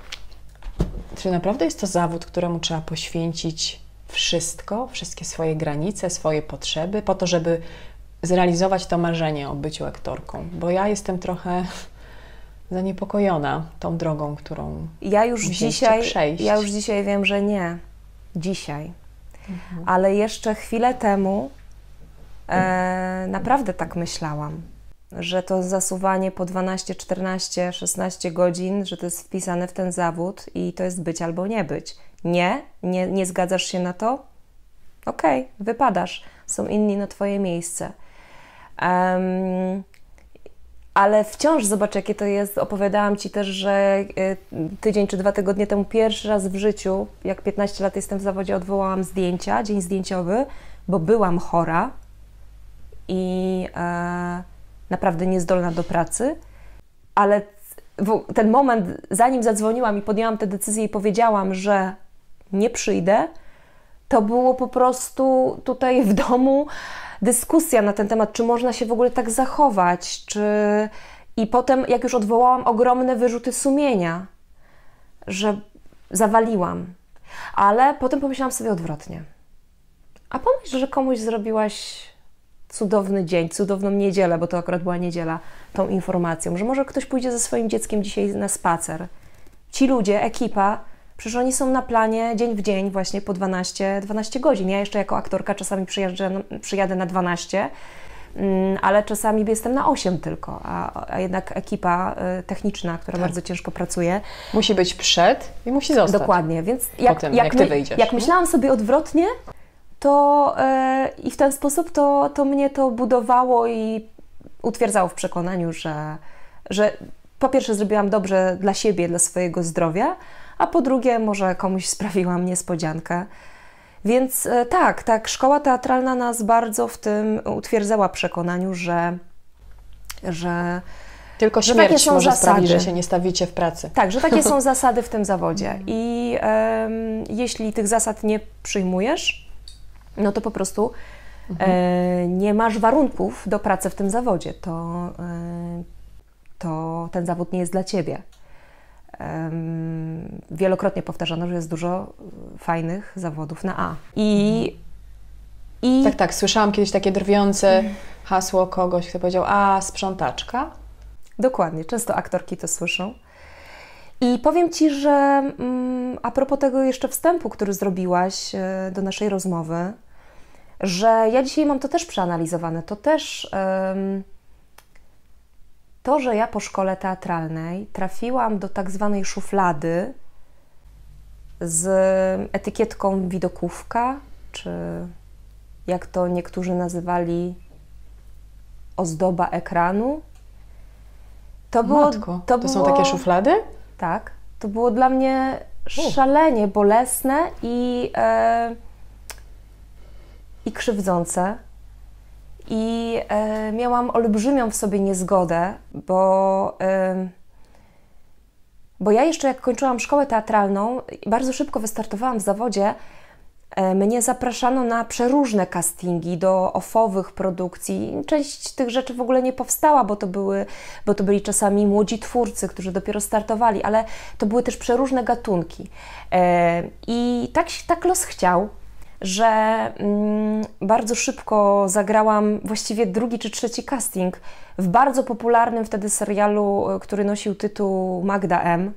Czy naprawdę jest to zawód, któremu trzeba poświęcić wszystko, wszystkie swoje granice, swoje potrzeby, po to, żeby zrealizować to marzenie o byciu aktorką? Bo ja jestem trochę zaniepokojona tą drogą, którą ja już dzisiaj przejść. Ja już dzisiaj wiem, że nie. Dzisiaj. Mhm. Ale jeszcze chwilę temu e, naprawdę tak myślałam, że to zasuwanie po dwanaście, czternaście, szesnaście godzin, że to jest wpisane w ten zawód i to jest być albo nie być. Nie, nie, nie zgadzasz się na to? Okej, okay, wypadasz. Są inni na Twoje miejsce. Um, ale wciąż zobacz, jakie to jest. Opowiadałam Ci też, że tydzień czy dwa tygodnie temu pierwszy raz w życiu, jak piętnaście lat jestem w zawodzie, odwołałam zdjęcia, dzień zdjęciowy, bo byłam chora i e, naprawdę niezdolna do pracy, ale ten moment, zanim zadzwoniłam i podjęłam tę decyzję i powiedziałam, że nie przyjdę, to było po prostu tutaj w domu dyskusja na ten temat, czy można się w ogóle tak zachować, czy... I potem, jak już odwołałam, ogromne wyrzuty sumienia, że zawaliłam. Ale potem pomyślałam sobie odwrotnie. A pomyśl, że komuś zrobiłaś cudowny dzień, cudowną niedzielę, bo to akurat była niedziela, tą informacją, że może ktoś pójdzie ze swoim dzieckiem dzisiaj na spacer. Ci ludzie, ekipa, przecież oni są na planie dzień w dzień właśnie po dwanaście, dwanaście godzin. Ja jeszcze jako aktorka czasami przyjadę, przyjadę na dwanaście, ale czasami jestem na osiem tylko, a, a jednak ekipa techniczna, która tak. bardzo ciężko pracuje. Musi być przed i musi zostać. Dokładnie, więc jak, Potem, jak, jak Ty my, wyjdziesz. Jak myślałam sobie odwrotnie, to e, i w ten sposób to, to mnie to budowało i utwierdzało w przekonaniu, że, że po pierwsze zrobiłam dobrze dla siebie, dla swojego zdrowia, a po drugie może komuś sprawiłam niespodziankę. Więc e, tak, tak, szkoła teatralna nas bardzo w tym utwierdzała przekonaniu, że, że Tylko że śmierć takie są może zasady. sprawić, że się nie stawicie w pracy. Tak, że takie są zasady w tym zawodzie i e, jeśli tych zasad nie przyjmujesz, no to po prostu mhm. e, nie masz warunków do pracy w tym zawodzie, to, e, to ten zawód nie jest dla Ciebie. E, wielokrotnie powtarzano, że jest dużo fajnych zawodów na A. I, mhm. i... Tak, tak, słyszałam kiedyś takie drwiące hasło kogoś, kto powiedział, a sprzątaczka? Dokładnie, często aktorki to słyszą. I powiem Ci, że mm, a propos tego jeszcze wstępu, który zrobiłaś e, do naszej rozmowy, że ja dzisiaj mam to też przeanalizowane. To też um, to, że ja po szkole teatralnej trafiłam do tak zwanej szuflady z etykietką widokówka, czy jak to niektórzy nazywali, ozdoba ekranu. To, było, Matko, to, to było, są takie szuflady? Tak. To było dla mnie szalenie bolesne i, e, i krzywdzące. I e, miałam olbrzymią w sobie niezgodę, bo, e, bo ja jeszcze jak kończyłam szkołę teatralną, bardzo szybko wystartowałam w zawodzie, mnie zapraszano na przeróżne castingi do ofowych produkcji. Część tych rzeczy w ogóle nie powstała, bo to, były, bo to byli czasami młodzi twórcy, którzy dopiero startowali, ale to były też przeróżne gatunki. I tak, tak los chciał, że mm, bardzo szybko zagrałam właściwie drugi czy trzeci casting w bardzo popularnym wtedy serialu, który nosił tytuł Magda M.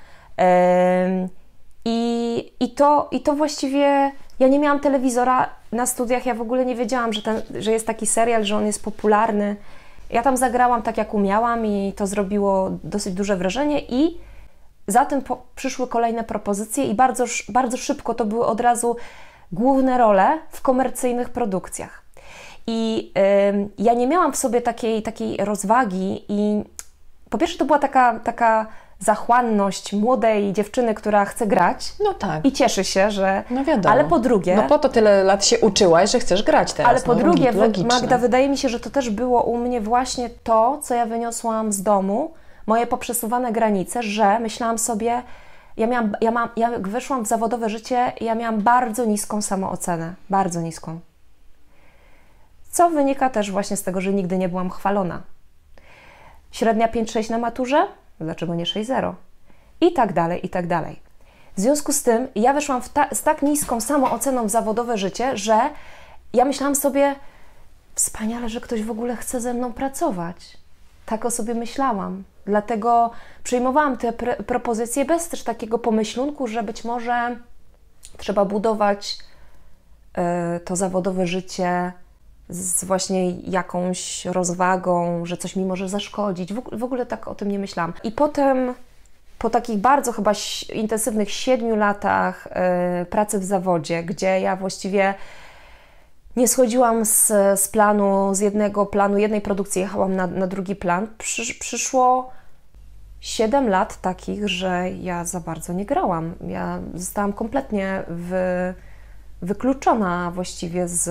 I, i, to, I to właściwie, ja nie miałam telewizora na studiach, ja w ogóle nie wiedziałam, że, ten, że jest taki serial, że on jest popularny. Ja tam zagrałam tak, jak umiałam i to zrobiło dosyć duże wrażenie i za tym po, przyszły kolejne propozycje i bardzo, bardzo szybko to były od razu główne role w komercyjnych produkcjach. I y, ja nie miałam w sobie takiej, takiej rozwagi i po pierwsze to była taka, taka zachłanność młodej dziewczyny, która chce grać no tak. i cieszy się, że... No wiadomo. Ale po drugie... No po to tyle lat się uczyłaś, że chcesz grać teraz. Ale po no, drugie, logiczne. Magda, wydaje mi się, że to też było u mnie właśnie to, co ja wyniosłam z domu, moje poprzesuwane granice, że myślałam sobie, ja miałam, ja mam, ja jak wyszłam w zawodowe życie, ja miałam bardzo niską samoocenę, bardzo niską. Co wynika też właśnie z tego, że nigdy nie byłam chwalona. Średnia pięć sześć na maturze? Dlaczego nie sześć zero? I tak dalej, i tak dalej. W związku z tym ja weszłam w ta, z tak niską samooceną w zawodowe życie, że ja myślałam sobie, wspaniale, że ktoś w ogóle chce ze mną pracować. Tak o sobie myślałam. Dlatego przyjmowałam te pre- propozycje bez też takiego pomyślunku, że być może trzeba budować y, to zawodowe życie z właśnie jakąś rozwagą, że coś mi może zaszkodzić. W, w ogóle tak o tym nie myślałam. I potem, po takich bardzo chyba intensywnych siedmiu latach y, pracy w zawodzie, gdzie ja właściwie nie schodziłam z, z planu, z jednego planu, jednej produkcji jechałam na, na drugi plan, Przy, przyszło siedem lat takich, że ja za bardzo nie grałam. Ja zostałam kompletnie wy, wykluczona właściwie z...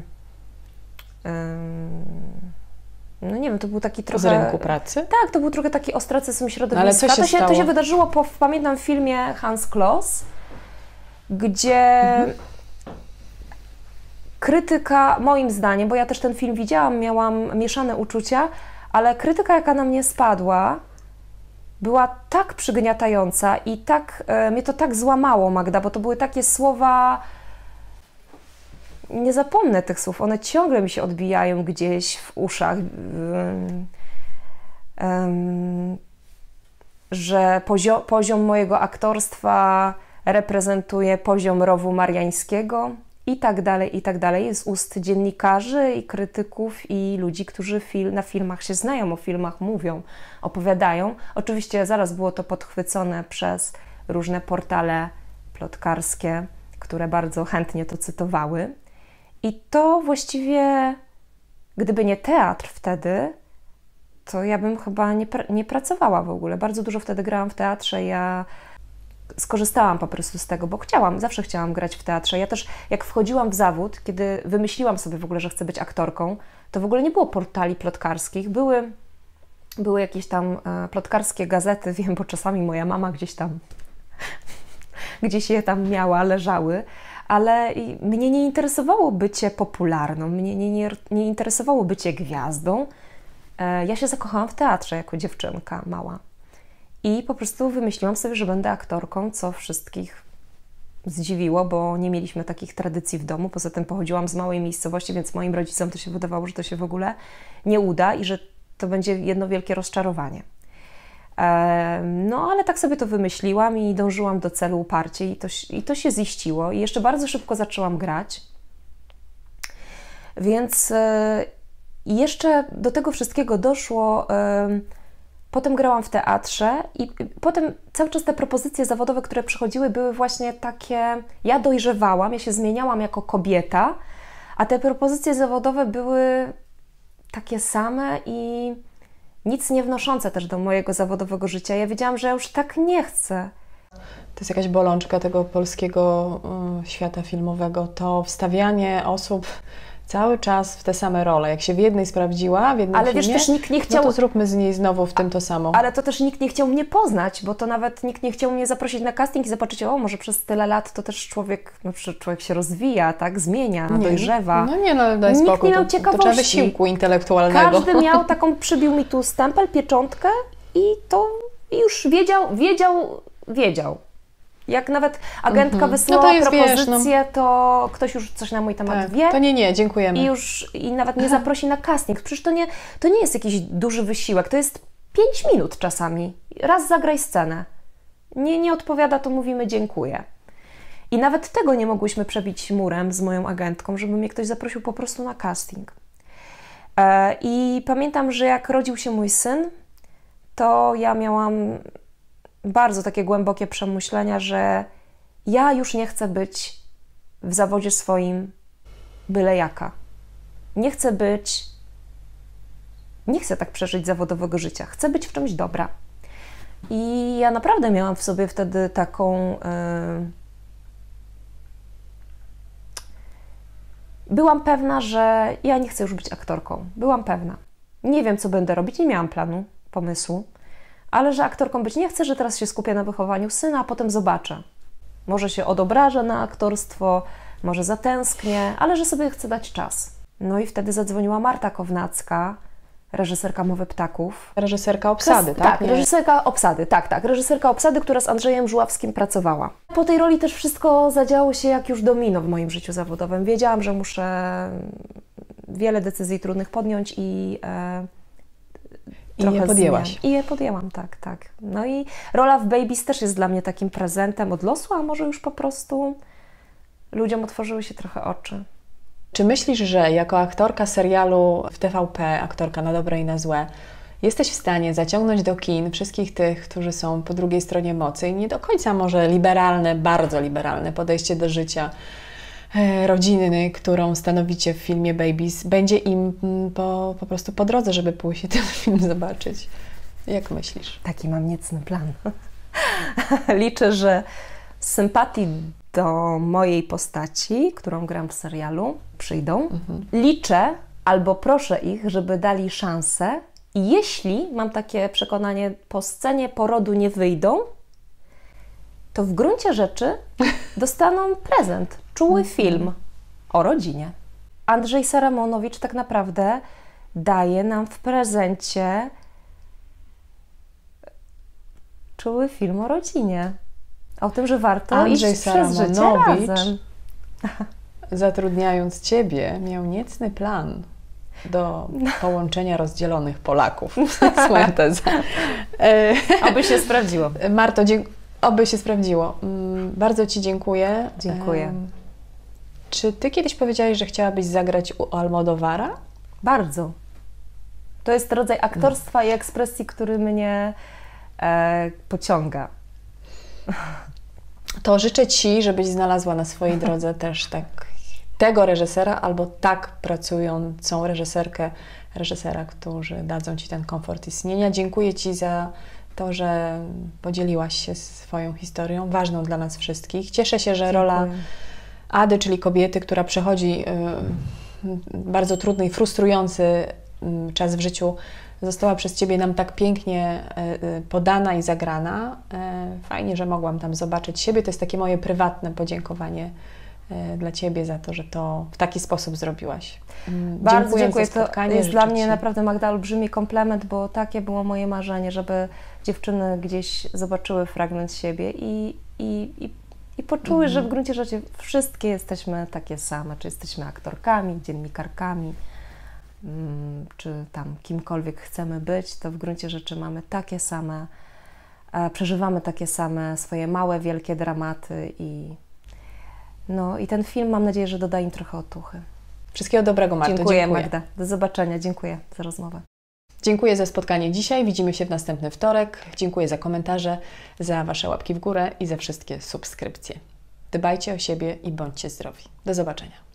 No nie wiem, to był taki trochę... Z rynku pracy? Tak, to był trochę taki ostracyzm środowiska. No ale co się to, się, stało? to się wydarzyło po, pamiętam, w filmie Hans Kloss, gdzie mhm. krytyka, moim zdaniem, bo ja też ten film widziałam, miałam mieszane uczucia, ale krytyka, jaka na mnie spadła, była tak przygniatająca i tak, e, mnie to tak złamało, Magda, bo to były takie słowa... Nie zapomnę tych słów, one ciągle mi się odbijają gdzieś w uszach, um, um, że pozio- poziom mojego aktorstwa reprezentuje poziom rowu mariańskiego i tak dalej, i tak dalej, z ust dziennikarzy i krytyków i ludzi, którzy fil- na filmach się znają, o filmach mówią, opowiadają. Oczywiście zaraz było to podchwycone przez różne portale plotkarskie, które bardzo chętnie to cytowały. I to właściwie, gdyby nie teatr wtedy, to ja bym chyba nie, pr nie pracowała w ogóle. Bardzo dużo wtedy grałam w teatrze. Ja skorzystałam po prostu z tego, bo chciałam, zawsze chciałam grać w teatrze. Ja też jak wchodziłam w zawód, kiedy wymyśliłam sobie w ogóle, że chcę być aktorką, to w ogóle nie było portali plotkarskich. Były, były jakieś tam e, plotkarskie gazety, wiem, bo czasami moja mama gdzieś tam, gdzieś je tam miała, leżały, ale mnie nie interesowało bycie popularną, mnie nie, nie, nie interesowało bycie gwiazdą. E, ja się zakochałam w teatrze jako dziewczynka mała. I po prostu wymyśliłam sobie, że będę aktorką, co wszystkich zdziwiło, bo nie mieliśmy takich tradycji w domu. Poza tym pochodziłam z małej miejscowości, więc moim rodzicom to się wydawało, że to się w ogóle nie uda i że to będzie jedno wielkie rozczarowanie. No, ale tak sobie to wymyśliłam i dążyłam do celu uparcie i to, i to się ziściło. I jeszcze bardzo szybko zaczęłam grać. Więc jeszcze do tego wszystkiego doszło... Potem grałam w teatrze i potem cały czas te propozycje zawodowe, które przychodziły, były właśnie takie... Ja dojrzewałam, ja się zmieniałam jako kobieta, a te propozycje zawodowe były takie same i nic nie wnoszące też do mojego zawodowego życia. Ja wiedziałam, że ja już tak nie chcę. To jest jakaś bolączka tego polskiego y, świata filmowego, to wstawianie osób cały czas w te same role. Jak się w jednej sprawdziła, w jednym ale filmie, wiesz, też nikt nie chciał... no to zróbmy z niej znowu w tym to samo. Ale to też nikt nie chciał mnie poznać, bo to nawet nikt nie chciał mnie zaprosić na casting i zobaczyć, o, może przez tyle lat to też człowiek, no, człowiek się rozwija, tak, zmienia, nie, dojrzewa. No nie, no daj spokój, nikt nie miał to, ciekawości. To trzeba wysiłku intelektualnego. Każdy miał taką, przybił mi tu stempel, pieczątkę i to i już wiedział, wiedział, wiedział. Jak nawet agentka mm-hmm. wysłała no to jest, propozycję, wiesz, no... to ktoś już coś na mój temat tak, wie. To nie, nie, dziękujemy. I już i nawet nie zaprosi na casting. Przecież to nie, to nie jest jakiś duży wysiłek, to jest pięć minut czasami. Raz zagraj scenę. Nie, nie odpowiada, to mówimy dziękuję. I nawet tego nie mogłyśmy przebić murem z moją agentką, żeby mnie ktoś zaprosił po prostu na casting. E, I pamiętam, że jak rodził się mój syn, to ja miałam... bardzo takie głębokie przemyślenia, że ja już nie chcę być w zawodzie swoim byle jaka. Nie chcę być, nie chcę tak przeżyć zawodowego życia. Chcę być w czymś dobra. I ja naprawdę miałam w sobie wtedy taką... Yy... Byłam pewna, że ja nie chcę już być aktorką. Byłam pewna. Nie wiem, co będę robić, nie miałam planu, pomysłu. Ale że aktorką być nie chcę, że teraz się skupię na wychowaniu syna, a potem zobaczę. Może się odobrażę na aktorstwo, może zatęsknię, ale że sobie chcę dać czas. No i wtedy zadzwoniła Marta Kownacka, reżyserka Mowy Ptaków. Reżyserka Obsady, Kres, tak? Tak, reżyserka Obsady, tak, tak. Reżyserka Obsady, która z Andrzejem Żuławskim pracowała. Po tej roli też wszystko zadziało się jak już domino w moim życiu zawodowym. Wiedziałam, że muszę wiele decyzji trudnych podjąć i... E, I je podjęłaś. Zmian. I je podjęłam, tak, tak. No i rola w Babies też jest dla mnie takim prezentem od losu, a może już po prostu ludziom otworzyły się trochę oczy. Czy myślisz, że jako aktorka serialu w T V P, aktorka na dobre i na złe, jesteś w stanie zaciągnąć do kin wszystkich tych, którzy są po drugiej stronie mocy i nie do końca może liberalne, bardzo liberalne podejście do życia rodziny, którą stanowicie w filmie Babies, będzie im po, po prostu po drodze, żeby pójść ten film zobaczyć. Jak myślisz? Taki mam niecny plan. Liczę, że z sympatii do mojej postaci, którą gram w serialu, przyjdą. Mhm. Liczę albo proszę ich, żeby dali szansę i jeśli, mam takie przekonanie, po scenie porodu nie wyjdą, to w gruncie rzeczy dostaną prezent, czuły film o rodzinie. Andrzej Saramonowicz tak naprawdę daje nam w prezencie czuły film o rodzinie. O tym, że warto Andrzej iść przez życie razem. Zatrudniając Ciebie, miał niecny plan do połączenia rozdzielonych Polaków. To jest moja teza. Aby się sprawdziło. Marto, dziękuję. Oby się sprawdziło. Bardzo Ci dziękuję. Dziękuję. Czy Ty kiedyś powiedziałaś, że chciałabyś zagrać u Almodovara? Bardzo. To jest rodzaj aktorstwa no. i ekspresji, który mnie e, pociąga. To życzę Ci, żebyś znalazła na swojej drodze też tak, tego reżysera albo tak pracującą reżyserkę, reżysera, którzy dadzą Ci ten komfort istnienia. Dziękuję Ci za to, że podzieliłaś się swoją historią, ważną dla nas wszystkich. Cieszę się, że Dziękuję. rola Ady, czyli kobiety, która przechodzi bardzo trudny i frustrujący czas w życiu, została przez Ciebie nam tak pięknie podana i zagrana. Fajnie, że mogłam tam zobaczyć siebie. To jest takie moje prywatne podziękowanie dla Ciebie za to, że to w taki sposób zrobiłaś. Bardzo dziękuję. dziękuję. Za spotkanie. To jest Życzę dla mnie Ci... naprawdę, Magda, olbrzymi komplement, bo takie było moje marzenie, żeby dziewczyny gdzieś zobaczyły fragment siebie i, i, i, i poczuły, mhm. że w gruncie rzeczy wszystkie jesteśmy takie same, czy jesteśmy aktorkami, dziennikarkami, czy tam kimkolwiek chcemy być, to w gruncie rzeczy mamy takie same, przeżywamy takie same swoje małe, wielkie dramaty i no i ten film, mam nadzieję, że doda im trochę otuchy. Wszystkiego dobrego, Marto. Dziękuję, Dziękuję, Magda. Do zobaczenia. Dziękuję za rozmowę. Dziękuję za spotkanie dzisiaj. Widzimy się w następny wtorek. Dziękuję za komentarze, za Wasze łapki w górę i za wszystkie subskrypcje. Dbajcie o siebie i bądźcie zdrowi. Do zobaczenia.